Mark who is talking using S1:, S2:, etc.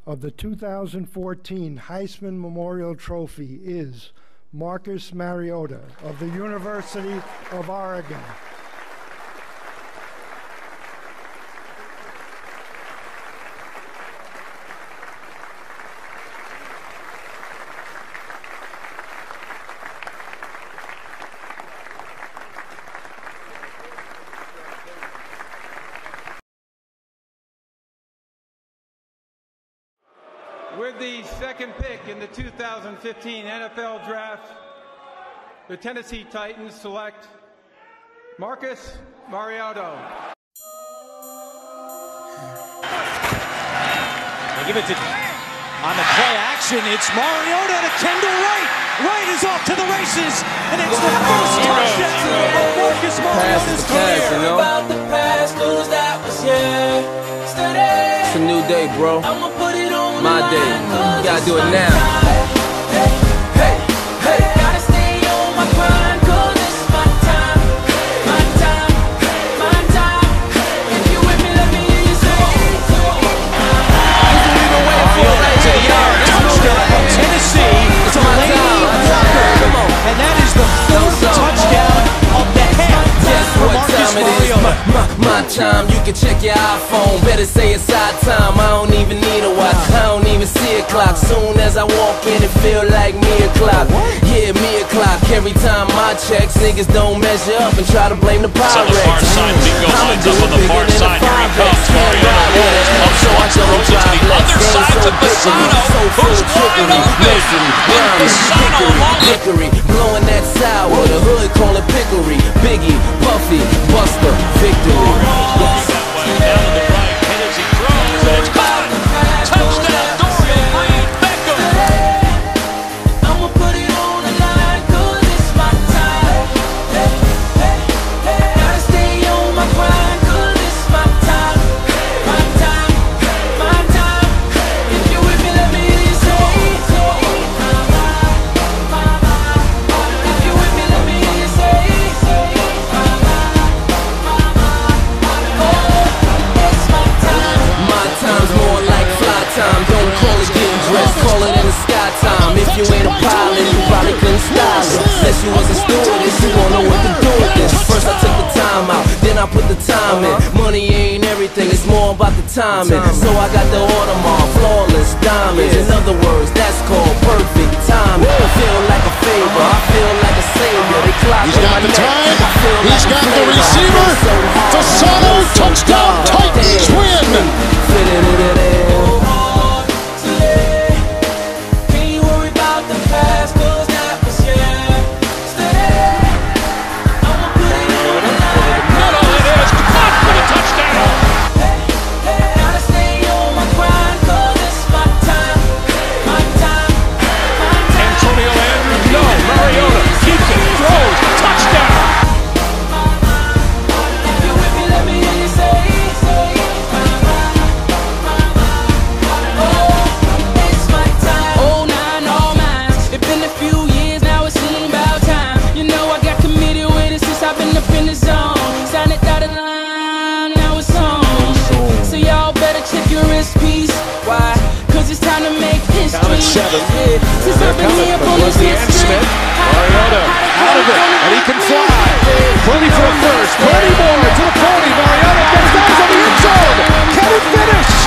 S1: of the 2014 Heisman Memorial Trophy is Marcus Mariota of the University of Oregon.
S2: With the second pick in the 2015 NFL Draft, the Tennessee Titans select Marcus Mariota.
S3: They give it to on the play action. It's Mariota to Kendall Wright. Wright is off to the races, and it's the first touchdown of Marcus Mariota's career.
S4: You know? About the past, lose that was yesterday. It's a new day, bro. I'ma put it on my day. You gotta do it now. Hey, hey, hey. Gotta stay on my grind, 'cause it's my time. My time, my time. If you with me, let me hear you say.
S3: Mariota to the yard. Touchdown, Tennessee. It's my time. And that is the fourth touchdown of the half for Marcus Mariota.
S4: My time, you can check your iPhone. Better say it's our time. I don't even need a watch. I don't even see a clock. Soon as I walk in, it feel like me o'clock. Yeah, me o'clock. Every time I check, niggas don't measure up and try to blame the Pyrex.
S5: On the far side, Bingo lines up on the far side. Here he comes. Mariota comes once, throws it to the other side to Fasano. Who's wide open? And Fasano along with
S4: Hickory, blowing that sour. The hood call it Pickory. Biggie, Buffy, Buster, Victory.
S5: down to the right. And as he throws, and it's caught. Touchdown, Dorian Green-Beckham.
S4: I'ma put it on the line, 'cause it's my time. Hey, hey, hey. Gotta stay on my grind, 'cause it's my time. My time, my time. If you with me, let me hear you say. If you with me, let me hear you say. It's my time. My time's more like fly time. Don't call it getting dressed, call it in the sky time. If you ain't a pilot, you probably couldn't style it. Unless you was a stewardess, you gon' know what to do with this. First I took the time out, then I put the time in. Money ain't everything, it's more about the timing. So I got the Audemars, flawless diamonds. In other words, that's called perfect timing. I feel like a favor, I feel like a savior. They clock
S6: He's
S4: in
S6: got
S4: my
S6: the
S4: neck.
S6: time,
S4: I feel
S6: he's
S4: like
S6: got
S4: a
S6: the
S4: flavor.
S6: receiver.
S4: I feel so hard,
S6: Fasano,
S4: I feel so
S6: touchdown,
S4: God.
S6: Titans
S4: Damn.
S6: win.
S4: Can't you worry about the past, 'cause that was yesterday. I'ma put it on the line.
S5: Middle it is. Caught for the touchdown.
S4: Gotta stay on my grind, 'cause it's my time. My time, my time.
S5: Antonio Andrews, no. Mariota keeps it, throws, touchdown.
S4: If you with me, let me hear you say. It's my time. Oh, nine, all mine. It's been a few years now, it seems about time. You know I got committed with it since I've been up in the zone. Signed it dotted line, now it's on. So y'all better check your recipes. Why? 'Cause it's time to make history.
S6: Down at 7.
S4: Yeah. Since I've been here for this history.
S6: Mariota out of it, and he can fly. Purdy for a first. Purdy more to the 40. Mariota gets down to the end zone. Can he finish?